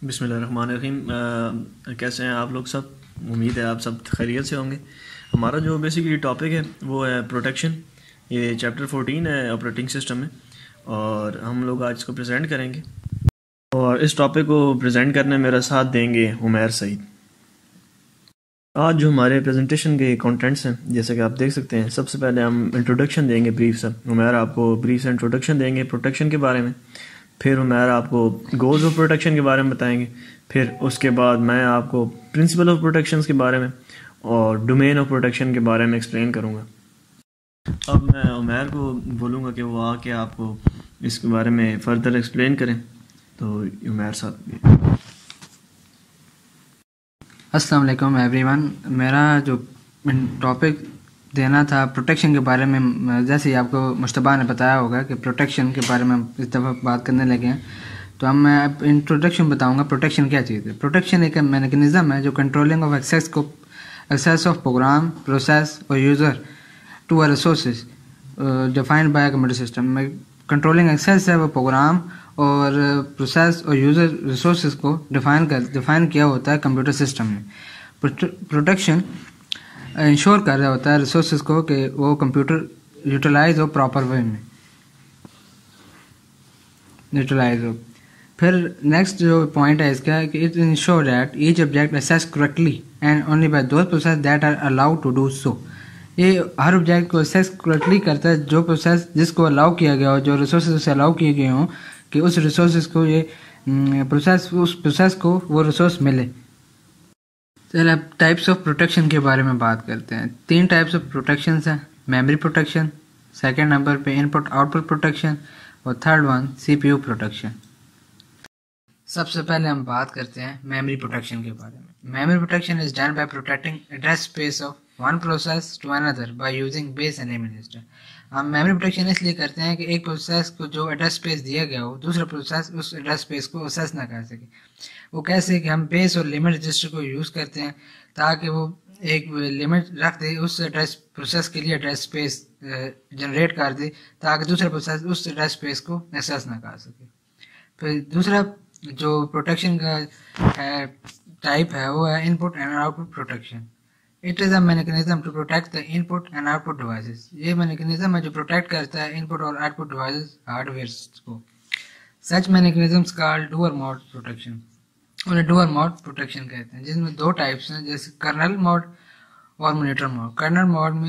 बिस्मिल्लाहिर्रहमानिर्रहीम। कैसे हैं आप लोग सब? उम्मीद है आप सब खैरियत से होंगे। हमारा जो बेसिकली टॉपिक है वो है प्रोटेक्शन। ये चैप्टर 14 है ऑपरेटिंग सिस्टम में, और हम लोग आज इसको प्रेजेंट करेंगे। और इस टॉपिक को प्रेजेंट करने में मेरा साथ देंगे उमैर सईद। आज जो हमारे प्रेजेंटेशन के कंटेंट्स हैं, जैसे कि आप देख सकते हैं, सबसे पहले हम इंट्रोडक्शन देंगे ब्रीफ सा। उमैर आपको ब्रीफ से इंट्रोडक्शन देंगे प्रोटेक्शन के बारे में। फिर उमैर आपको गोल्स ऑफ प्रोटेक्शन के बारे में बताएंगे। फिर उसके बाद मैं आपको प्रिंसिपल ऑफ प्रोटेक्शन के बारे में और डोमेन ऑफ प्रोटेक्शन के बारे में एक्सप्लेन करूँगा। अब मैं उमैर को बोलूँगा कि वो आके आपको इसके बारे में फर्दर एक्सप्लेन करें। तो उमैर साहब। अस्सलाम वालेकुम एवरीवन। मेरा जो टॉपिक देना था प्रोटेक्शन के बारे में, जैसे ही आपको मुश्तबा ने बताया होगा कि प्रोटेक्शन के बारे में इस दफ़ा बात करने लगे हैं, तो हम मैं इंट्रोडक्शन बताऊंगा प्रोटेक्शन क्या चीज़ है। प्रोटेक्शन एक मैकेनिज़्म है जो controlling of access of program, process और user to a resources defined by computer system. में कंट्रोलिंग एक्सेस है वो प्रोग्राम और प्रोसेस और यूज़र रिसोर्सेज को डिफाइन किया होता है कंप्यूटर सिस्टम में। प्रोटेक्शन इंश्योर कर रहा होता है रिसोर्सेज को कि वो कंप्यूटर यूटिलाइज हो प्रॉपर वे में यूटिलाइज हो। फिर नेक्स्ट जो पॉइंट है इसका कि it ensure that each object access correctly and only by those process that are allowed to do so. ये हर ऑब्जेक्ट को असेस करेक्टली करता है जो प्रोसेस जिसको अलाउ किया गया हो, जो रिसोर्सेज से अलाउ किए गए हों, कि उस रिसोर्सेज को उस प्रोसेस को वो रिसोर्स मिले। चलिए अब टाइप्स ऑफ प्रोटेक्शन के बारे में बात करते हैं। 3 टाइप्स ऑफ प्रोटेक्शन हैं। मेमोरी प्रोटेक्शन, सेकंड नंबर पे इनपुट आउटपुट प्रोटेक्शन, और थर्ड वन सीपीयू प्रोटेक्शन। सबसे पहले हम बात करते हैं मेमोरी प्रोटेक्शन के बारे में। Memory protection is done by protecting address space of one process to another by using base and name register. हम मेमोरी प्रोटेक्शन इसलिए करते हैं कि एक प्रोसेस को जो एड्रेस स्पेस दिया गया हो, दूसरा प्रोसेस उस एड्रेस स्पेस को एक्सेस ना कर सके। वो कैसे कि हम बेस और लिमिट रजिस्टर को यूज़ करते हैं ताकि वो एक लिमिट रख दे, उस एड्रेस प्रोसेस के लिए एड्रेस स्पेस जनरेट कर दे ताकि दूसरा प्रोसेस उस एड्रेस स्पेस को एक्सेस ना कर सके। फिर दूसरा जो प्रोटेक्शन का टाइप है वो है input and output protection. It is a mechanism to protect the input and output devices. ये मैकेनिज्म है जो प्रोटेक्ट करता है इनपुट और आउटपुट डिवाइसेस हार्डवेयर को। Such mechanisms called dual mode protection. उन्हें डुअल मोड प्रोटेक्शन कहते हैं, जिसमें 2 टाइप्स हैं, जैसे कर्नल मोड और मॉनिटर मोड। कर्नल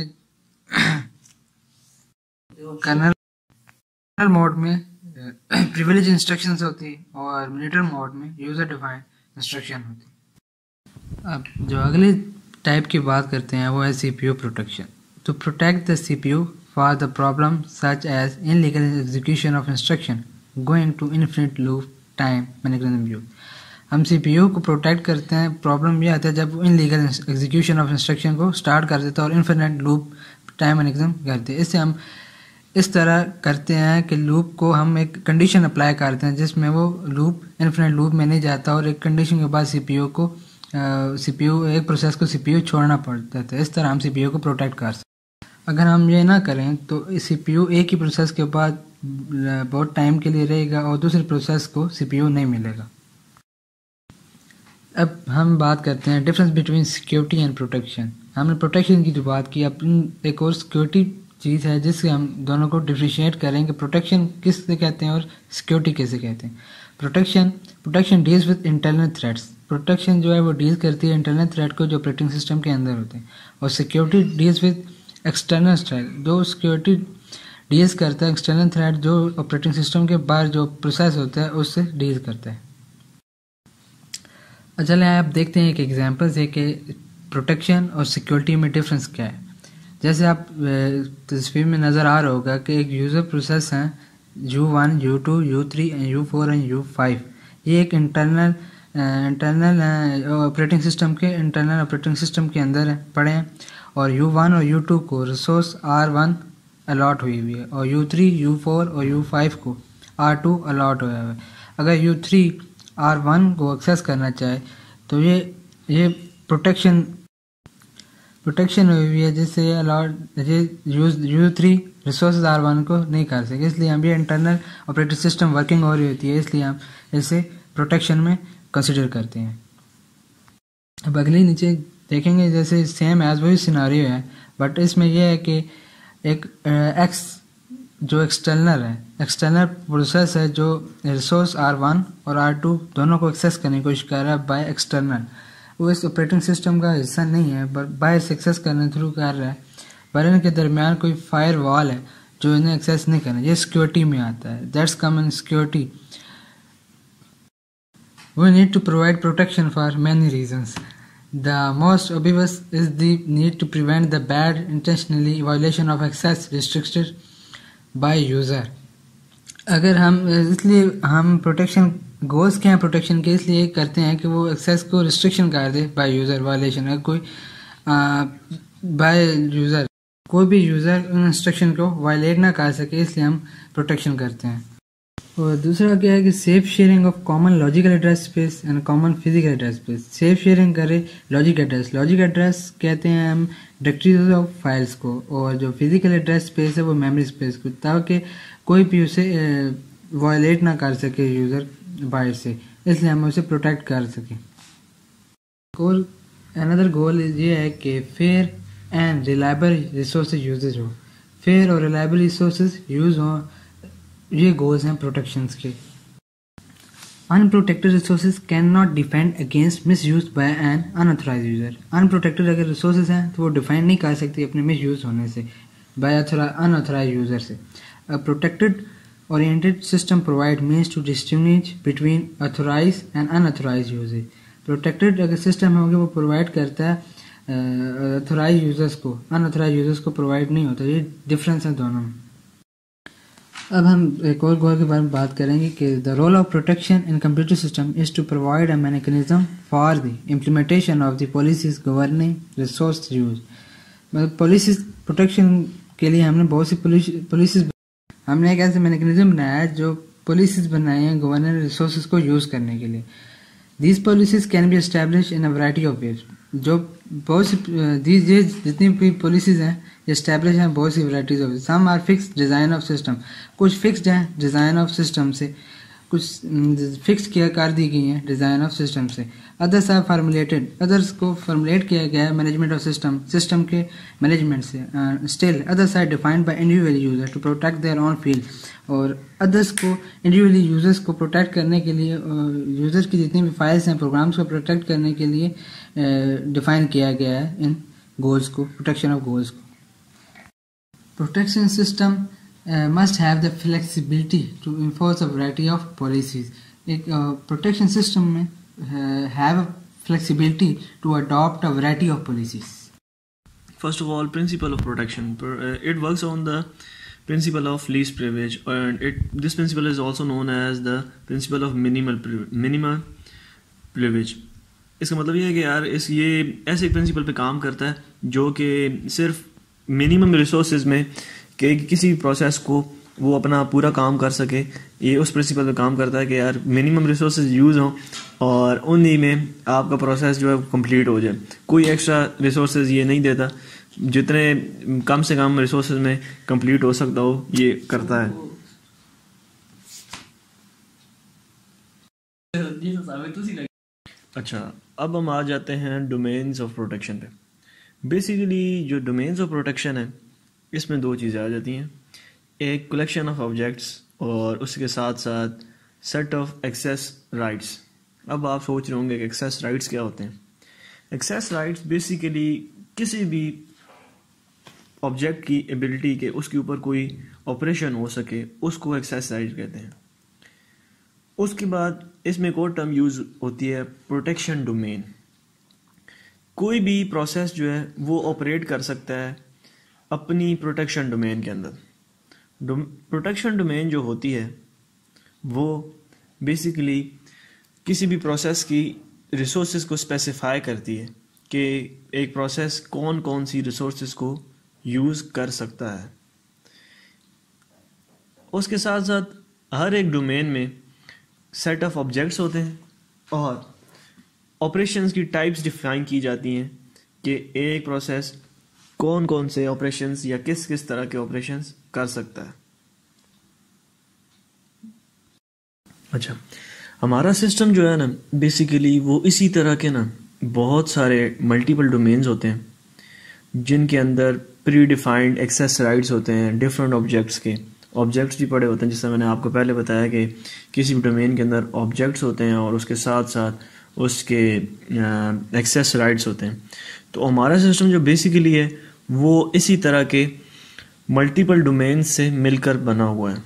मोड में प्रिविलेज इंस्ट्रक्शंस होती है और मॉनिटर मोड में यूजर डिफाइंड इंस्ट्रक्शन होती है। अब जो अगले टाइप की बात करते हैं वो है CPU protection. To protect the CPU for the problem such as illegal execution of instruction going to infinite loop time mechanism use. हम सीपीयू को प्रोटेक्ट करते हैं। प्रॉब्लम ये आता है जब वो इनलीगल एग्जीक्यूशन ऑफ इंस्ट्रक्शन को स्टार्ट कर देता है और इनफिनिट लूप टाइम मैकेनिज्म करते हैं। इससे हम इस तरह करते हैं कि लूप को हम एक कंडीशन अप्लाई करते हैं जिसमें वो लूप इनफिनिट लूप में नहीं जाता, और एक कंडीशन के बाद सीपीयू एक प्रोसेस को सीपीयू छोड़ना पड़ता है। इस तरह हम सीपीयू को प्रोटेक्ट कर सकते हैं। अगर हम ये ना करें तो सीपीयू एक ही प्रोसेस के बाद बहुत टाइम के लिए रहेगा और दूसरे प्रोसेस को सीपीयू नहीं मिलेगा। अब हम बात करते हैं difference between security and protection. हमने प्रोटेक्शन की जो बात की, अब एक और सिक्योरिटी चीज़ है जिससे हम दोनों को डिफरेंशिएट करें कि प्रोटेक्शन किससे कहते हैं और सिक्योरिटी किसे कहते हैं। Protection deals with internal threats. Protection जो है वो डील करती है इंटरनल थ्रेट को जो ऑपरेटिंग सिस्टम के अंदर होते हैं, और security deals with external threat. जो सिक्योरिटी डील्स करता है एक्सटर्नल थ्रेट जो ऑपरेटिंग सिस्टम के बाहर जो प्रोसेस होता है उससे डील करता है। चलिए आप देखते हैं एक एग्जांपल से कि प्रोटेक्शन और सिक्योरिटी में डिफरेंस क्या है। जैसे आप तस्वीर में नज़र आ रहा होगा कि एक यूज़र प्रोसेस हैं U1, U2, U3 and U4 and U5। ये एक इंटरनल ऑपरेटिंग सिस्टम के अंदर पड़े हैं, और U1 और U2 को रिसोर्स R1 अलॉट हुई हुई है, और U3, U4 और U5 को R2 अलॉट हुआ है। अगर U3 R1 को एक्सेस करना चाहे तो ये प्रोटेक्शन हुई हुई है जिससे U3 रिसोर्स R1 को नहीं कर सके। इसलिए हम ये इंटरनल ऑपरेटिंग सिस्टम वर्किंग हो रही होती है, इसलिए हम इसे प्रोटेक्शन में कंसिडर करते हैं। अब अगले नीचे देखेंगे, जैसे सेम एज वही सिनारियो है, बट इसमें यह है कि एक एक्स जो एक्सटर्नल प्रोसेस है जो रिसोर्स R1 और R2 दोनों को एक्सेस करने की कोशिश कर रहा है बाय एक्सटर्नल। वो इस ऑपरेटिंग सिस्टम का हिस्सा नहीं है, बट बाहर से एक्सेस करने थ्रू कर रहा है, पर इनके दरमियान कोई फायर वॉल है जो इन्हें एक्सेस नहीं करना। ये सिक्योरिटी में आता है, that's common security. We need to provide protection for many reasons. The most obvious is the need to prevent the bad intentionally violation of access restricted by user. अगर हम इसलिए हम प्रोटेक्शन गोल्स क्या हैं protection के, इसलिए करते हैं कि वो एक्सेस को रिस्ट्रिक्शन कर दे बाय यूज़र वायलेशन। अगर कोई बाय यूज़र कोई भी यूज़र उन इंस्ट्रक्शन को वायलेट ना कर सके, इसलिए हम प्रोटेक्शन करते हैं। और दूसरा क्या है कि safe sharing of common logical address space and common physical address space. Safe sharing करे लॉजिक एड्रेस कहते हैं हम डायरेक्टरीज ऑफ फाइल्स को, और जो फिजिकल एड्रेस स्पेस है वो मेमोरी स्पेस को, ताकि कोई भी उसे वायलेट ना कर सके यूज़र बाहर से, इसलिए हम उसे प्रोटेक्ट कर सकें। और अनदर गोल ये है कि fair and reliable resource usage हो, फेयर और रिलायबल रिसोर्स यूज हो, ये गोल्स हैं प्रोटेक्शंस के। Unprotected resources can not defend against misuse by an unauthorised user. Unprotected अगर रिसोर्सेज हैं तो वो डिफेंड नहीं कर सकती अपने मिस यूज होने से बाय अनऑथराइज्ड यूजर से। A protected oriented system provide means to distinguish between authorized and unauthorized users. Protected अगर सिस्टम होगा वो प्रोवाइड करता है ऑथोराइज यूजर्स को, अनऑथोराइज यूजर्स को प्रोवाइड नहीं होता। ये डिफरेंस है दोनों में। अब हम एक और गोल के बारे में बात करेंगे कि the role of protection in computer system is to provide a mechanism for the implementation of the policies governing resource use. मतलब पॉलिसीज प्रोटेक्शन के लिए हमने बहुत सी पॉलिसीज, हमने एक ऐसे मैकेनिज्म बनाया है जो पॉलिसीज बनाए हैं गवर्नर रिसोर्सेज को यूज करने के लिए। These policies can be establish in a variety of ways. जो बहुत सी जितनी भी पॉलिसीज हैं एस्टैब्लिश हैं बहुत सी varieties of. Some are fix design of system, कुछ फिक्स्ड हैं डिज़ाइन ऑफ सिस्टम से, कुछ फिक्स किया कर दी गई हैं डिज़ाइन ऑफ सिस्टम से। अदर्स आर फार्मुलेटेड, अदर्स को फार्मुलेट किया गया है मैनेजमेंट ऑफ सिस्टम के मैनेजमेंट से। Still others are defined by individual user to protect their own field. और अदर्स को इंडिविजुअली यूजर्स को प्रोटेक्ट करने के लिए, यूजर्स की जितनी भी फाइल्स हैं प्रोग्राम्स को प्रोटेक्ट करने के लिए डिफाइन किया गया है इन गोल्स को, प्रोटेक्शन ऑफ गोल्स को। Protection system must have the flexibility to enforce a variety of policies. एक प्रोटेक्शन सिस्टम में have a flexibility to adopt a variety of policies. First of all, principle of protection. It works on the principle of least privilege, and this principle is also known as the principle of minimal privilege. इसका मतलब ये है कि यार ये ऐसे एक principal पे काम करता है जो कि सिर्फ मिनिमम रिसोर्सेज में कि किसी भी प्रोसेस को वो अपना पूरा काम कर सके। ये उस प्रिंसिपल पे काम करता है कि यार मिनिमम रिसोर्सेज यूज़ हों और उन्हीं में आपका प्रोसेस जो है कंप्लीट हो जाए। कोई एक्स्ट्रा रिसोर्सेज ये नहीं देता, जितने कम से कम रिसोर्सेज में कंप्लीट हो सकता हो ये करता है। अच्छा, अब हम आ जाते हैं डोमेन्स ऑफ प्रोटेक्शन पे। बेसिकली जो डोमेन्स ऑफ प्रोटेक्शन है इसमें दो चीज़ें आ जाती हैं, एक कलेक्शन ऑफ ऑब्जेक्ट्स और उसके साथ साथ सेट ऑफ एक्सेस राइट्स। अब आप सोच रहे होंगे कि एक्सेस राइट्स क्या होते हैं। एक्सेस राइट्स बेसिकली किसी भी ऑब्जेक्ट की एबिलिटी के उसके ऊपर कोई ऑपरेशन हो सके उसको एक्सेस राइट कहते हैं। उसके बाद इसमें एक और टर्म यूज़ होती है प्रोटेक्शन डोमेन। कोई भी प्रोसेस जो है वो ऑपरेट कर सकता है अपनी प्रोटेक्शन डोमेन के अंदर। प्रोटेक्शन डोमेन जो होती है वो बेसिकली किसी भी प्रोसेस की रिसोर्सेज को स्पेसिफाई करती है कि एक प्रोसेस कौन कौन सी रिसोर्सेज को यूज़ कर सकता है। उसके साथ साथ हर एक डोमेन में सेट ऑफ ऑब्जेक्ट्स होते हैं और ऑपरेशंस की टाइप्स डिफाइन की जाती हैं कि एक प्रोसेस कौन कौन से ऑपरेशंस या किस किस तरह के ऑपरेशंस कर सकता है। अच्छा, हमारा सिस्टम जो है ना बेसिकली वो इसी तरह के ना बहुत सारे मल्टीपल डोमेन्स होते हैं जिनके अंदर प्री डिफाइंड एक्सेस राइट्स होते हैं डिफरेंट ऑब्जेक्ट्स के। ऑब्जेक्ट्स भी पड़े होते हैं, जिससे मैंने आपको पहले बताया कि किसी भी डोमेन के अंदर ऑब्जेक्ट्स होते हैं और उसके साथ साथ उसके एक्सेस राइट्स होते हैं। तो हमारा सिस्टम जो बेसिकली है वो इसी तरह के मल्टीपल डोमेन्स से मिलकर बना हुआ है।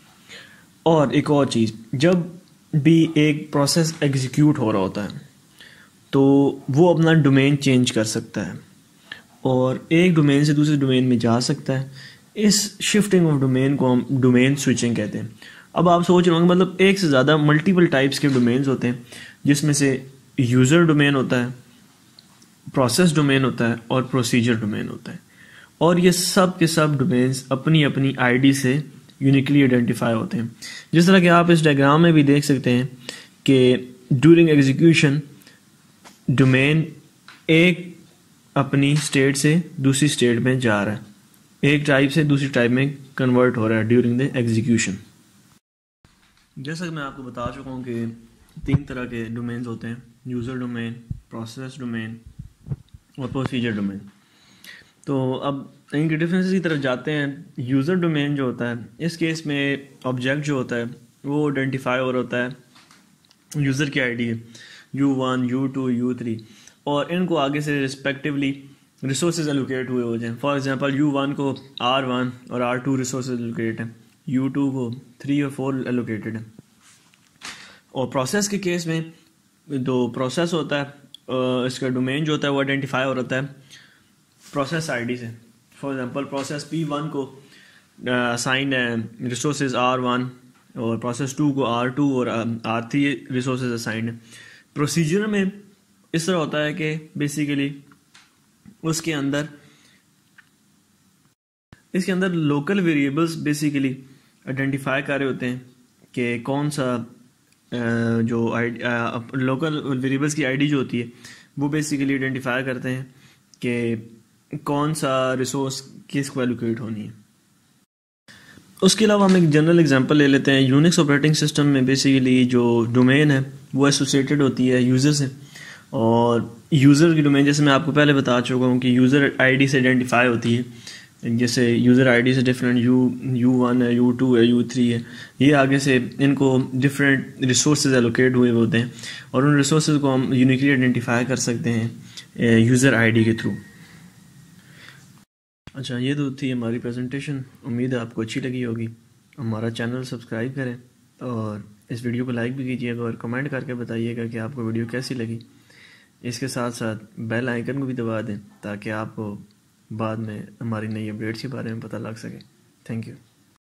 और एक और चीज़, जब भी एक प्रोसेस एग्जीक्यूट हो रहा होता है तो वो अपना डोमेन चेंज कर सकता है और एक डोमेन से दूसरे डोमेन में जा सकता है। इस शिफ्टिंग ऑफ डोमेन को हम डोमेन स्विचिंग कहते हैं। अब आप सोच रहे होंगे मतलब एक से ज़्यादा मल्टीपल टाइप्स के डोमेन्स होते हैं, जिसमें से यूज़र डोमेन होता है, प्रोसेस डोमेन होता है और प्रोसीजर डोमेन होता है। और ये सब के सब डोमेन्स अपनी अपनी आईडी से यूनिकली आइडेंटिफाई होते हैं। जिस तरह कि आप इस डायग्राम में भी देख सकते हैं कि ड्यूरिंग एग्जीक्यूशन डोमेन एक अपनी स्टेट से दूसरी स्टेट में जा रहा है, एक टाइप से दूसरी टाइप में कन्वर्ट हो रहा है ड्यूरिंग द एग्जीक्यूशन। जैसा कि मैं आपको बता चुका हूँ कि 3 तरह के डोमेन्स होते हैं, यूज़र डोमेन, प्रोसेस डोमेन और प्रोसीजर डोमेन। तो अब इनके डिफरेंसेस की तरफ जाते हैं। यूज़र डोमेन जो होता है, इस केस में ऑब्जेक्ट जो होता है वो आइडेंटिफाई हो रहा होता है, यूज़र की आईडी है U1, U2, U3 और इनको आगे से रिस्पेक्टिवली रिसोर्सेज एलोकेट हुए हो जाएं। फॉर एग्जांपल U1 को R1 और R2 रिसोर्सेज एलोकेट हैं, U2 को 3 और 4 एलोकेटेड है। और प्रोसेस के केस में जो प्रोसेस होता है इसका डोमेन जो होता है वो आइडेंटिफाई हो रहा है प्रोसेस आईडी से। फॉर एग्जांपल प्रोसेस P1 को असाइंड है रिसोर्सेज R1 और प्रोसेस 2 को R2 और R3 रिसोर्सेज असाइंड है। प्रोसीजर में इस तरह होता है कि बेसिकली उसके अंदर इसके अंदर लोकल वेरिएबल्स बेसिकली आइडेंटिफाई कर रहे होते हैं कि कौन सा जो लोकल वेरिएबल्स की आईडी जो होती है वो बेसिकली आइडेंटिफाई करते हैं कि कौन सा रिसोर्स किसको एलोकेट होनी है। उसके अलावा हम एक जनरल एग्जांपल ले लेते हैं। यूनिक्स ऑपरेटिंग सिस्टम में बेसिकली जो डोमेन है वो एसोसिएटेड होती है यूज़र से, और यूज़र की डोमेन जैसे मैं आपको पहले बता चुका हूँ कि यूज़र आईडी से आइडेंटिफाई होती है। जैसे यूज़र आईडी से डिफरेंट U1 है, U2 है, U3 है, ये आगे से इनको डिफरेंट रिसोर्सेज एलोकेट हुए होते हैं और उन रिसोर्सेज को हम यूनिकली आइडेंटिफाई कर सकते हैं यूज़र आईडी के थ्रू। अच्छा, ये तो थी हमारी प्रेजेंटेशन। उम्मीद है आपको अच्छी लगी होगी। हमारा चैनल सब्सक्राइब करें और इस वीडियो को लाइक भी कीजिएगा और कमेंट करके बताइएगा कि आपको वीडियो कैसी लगी। इसके साथ साथ बेल आइकन को भी दबा दें ताकि आपको बाद में हमारी नई अपडेट्स के बारे में पता लग सके। Thank you.